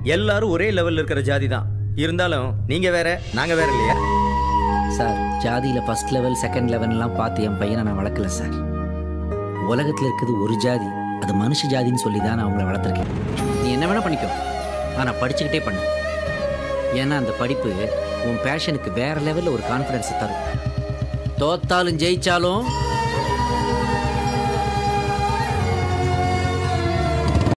எல்லாரும் ஒரே லெவல்ல இருக்கிற ஜாதி தான். இருந்தாலும் நீங்க வேற நாங்க வேற இல்லையா சார்? ஜாதியில் ஃபர்ஸ்ட் லெவல் செகண்ட் லெவல்லாம் பார்த்து என் பையனை நான் வளர்க்கல சார். உலகத்தில் இருக்கிறது ஒரு ஜாதி, அது மனுஷ ஜாதின்னு சொல்லி தான் நான் அவங்கள வளர்த்துருக்கேன். நீ என்ன வேணால் பண்ணிக்கோ, ஆனால் படிச்சுக்கிட்டே பண்ணு. ஏன்னா அந்த படிப்பு உன் பேஷனுக்கு வேறு லெவலில் ஒரு கான்ஃபிடென்ஸை தரும். தோத்தாலும் ஜெயிச்சாலும்